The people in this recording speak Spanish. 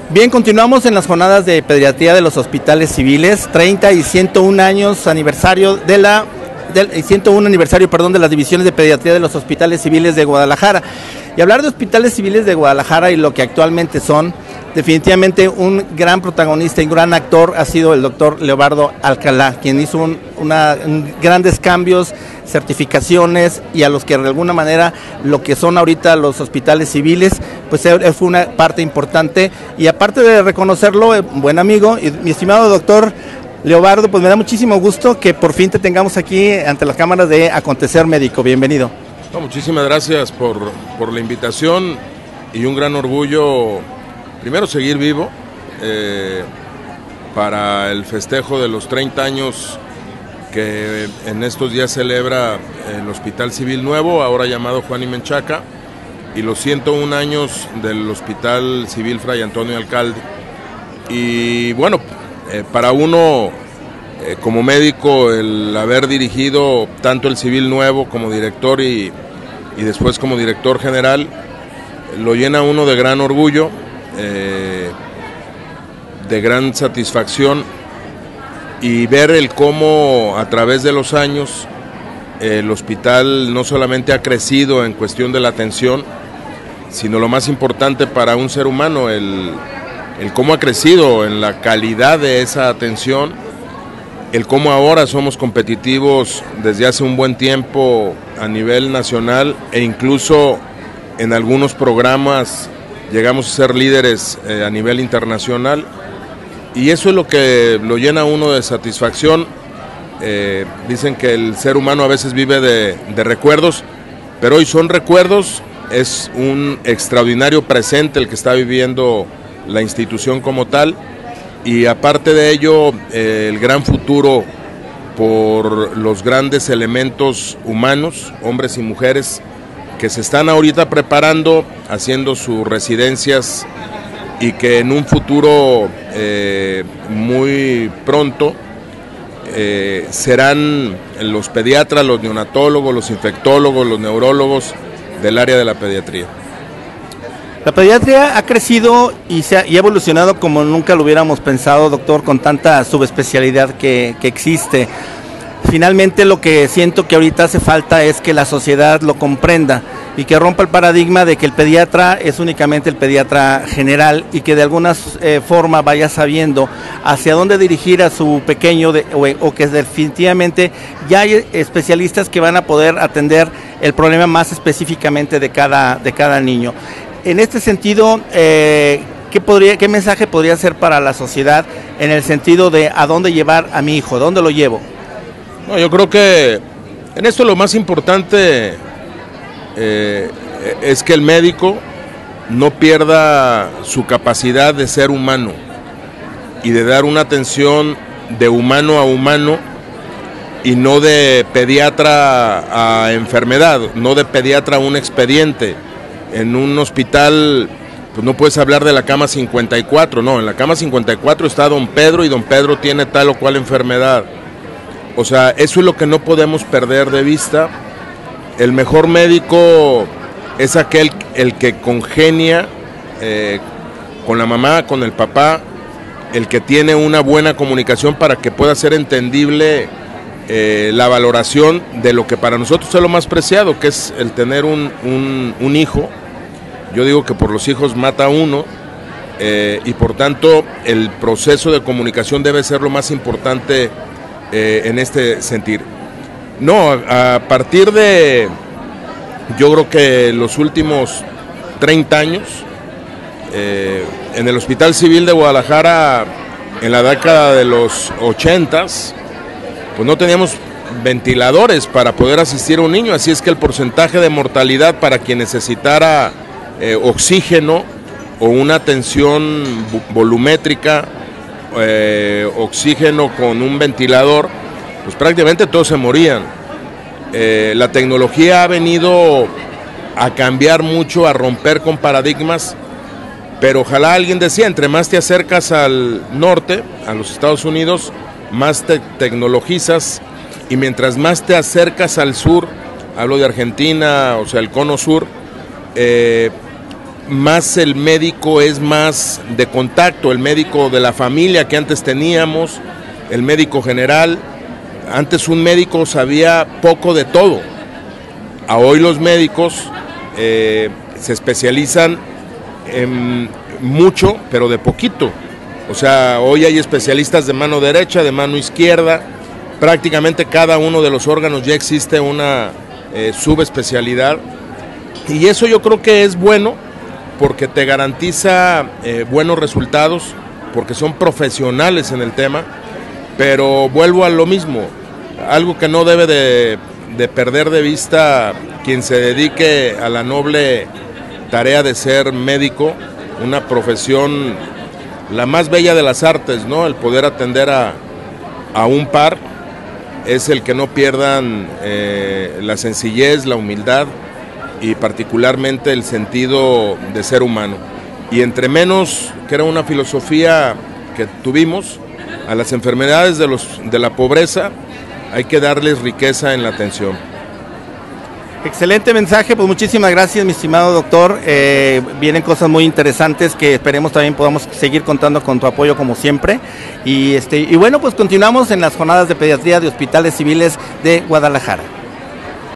Bien, continuamos en las jornadas de pediatría de los hospitales civiles, 30 y 101 años aniversario de las divisiones de pediatría de los hospitales civiles de Guadalajara. Y hablar de hospitales civiles de Guadalajara y lo que actualmente son, definitivamente un gran protagonista y un gran actor ha sido el doctor Leobardo Alcalá, quien hizo grandes cambios, certificaciones, y a los que de alguna manera lo que son ahorita los hospitales civiles, pues él fue una parte importante. Y aparte de reconocerlo, buen amigo, y mi estimado doctor Leobardo, pues me da muchísimo gusto que por fin te tengamos aquí ante las cámaras de Acontecer Médico. Bienvenido. No, muchísimas gracias por la invitación y un gran orgullo, primero seguir vivo para el festejo de los 30 años que en estos días celebra el Hospital Civil Nuevo, ahora llamado Juan y Menchaca, y los 101 años del Hospital Civil Fray Antonio Alcalde. Y bueno, para uno como médico, el haber dirigido tanto el Civil Nuevo como director y después como director general, lo llena uno de gran orgullo, de gran satisfacción, y ver el cómo a través de los años el hospital no solamente ha crecido en cuestión de la atención, sino lo más importante para un ser humano, el cómo ha crecido en la calidad de esa atención, el cómo ahora somos competitivos desde hace un buen tiempo a nivel nacional, e incluso en algunos programas llegamos a ser líderes a nivel internacional. Y eso es lo que lo llena a uno de satisfacción. Dicen que el ser humano a veces vive de recuerdos, pero hoy son recuerdos, es un extraordinario presente el que está viviendo la institución como tal, y aparte de ello, el gran futuro por los grandes elementos humanos, hombres y mujeres, que se están ahorita preparando, haciendo sus residencias, y que en un futuro muy pronto serán los pediatras, los neonatólogos, los infectólogos, los neurólogos del área de la pediatría. La pediatría ha crecido y ha evolucionado como nunca lo hubiéramos pensado, doctor, con tanta subespecialidad que existe. Finalmente, lo que siento que ahorita hace falta es que la sociedad lo comprenda y que rompa el paradigma de que el pediatra es únicamente el pediatra general, y que de alguna forma vaya sabiendo hacia dónde dirigir a su pequeño, o que definitivamente ya hay especialistas que van a poder atender el problema más específicamente de cada niño. En este sentido, ¿qué mensaje podría ser para la sociedad en el sentido de a dónde llevar a mi hijo, dónde lo llevo? No, yo creo que en esto lo más importante es que el médico no pierda su capacidad de ser humano y de dar una atención de humano a humano, y no de pediatra a enfermedad, no de pediatra a un expediente. En un hospital pues no puedes hablar de la cama 54, no, en la cama 54 está don Pedro y don Pedro tiene tal o cual enfermedad. O sea, eso es lo que no podemos perder de vista. El mejor médico es aquel el que congenia con la mamá, con el papá, el que tiene una buena comunicación para que pueda ser entendible la valoración de lo que para nosotros es lo más preciado, que es el tener un hijo. Yo digo que por los hijos mata uno, y por tanto el proceso de comunicación debe ser lo más importante en este sentir. No, a partir de, yo creo que los últimos 30 años, en el Hospital Civil de Guadalajara, en la década de los 80s, pues no teníamos ventiladores para poder asistir a un niño, así es que el porcentaje de mortalidad para quien necesitara oxígeno o una tensión volumétrica, oxígeno con un ventilador, pues prácticamente todos se morían. La tecnología ha venido a cambiar mucho, a romper con paradigmas, pero ojalá, alguien decía, entre más te acercas al norte, a los Estados Unidos, más te tecnologizas, y mientras más te acercas al sur, hablo de Argentina, o sea, el cono sur, más el médico es más de contacto, el médico de la familia que antes teníamos, el médico general. Antes un médico sabía poco de todo. A hoy los médicos se especializan en mucho, pero de poquito. O sea, hoy hay especialistas de mano derecha, de mano izquierda. Prácticamente cada uno de los órganos ya existe una subespecialidad. Y eso yo creo que es bueno porque te garantiza buenos resultados, porque son profesionales en el tema. Pero vuelvo a lo mismo, algo que no debe de perder de vista quien se dedique a la noble tarea de ser médico, una profesión la más bella de las artes, ¿no? El poder atender a un par, es el que no pierdan la sencillez, la humildad y particularmente el sentido de ser humano. Y entre menos, que era una filosofía que tuvimos, a las enfermedades de la pobreza hay que darles riqueza en la atención. Excelente mensaje, pues muchísimas gracias, mi estimado doctor. Vienen cosas muy interesantes que esperemos también podamos seguir contando con tu apoyo como siempre. Y bueno, pues continuamos en las jornadas de pediatría de Hospitales Civiles de Guadalajara.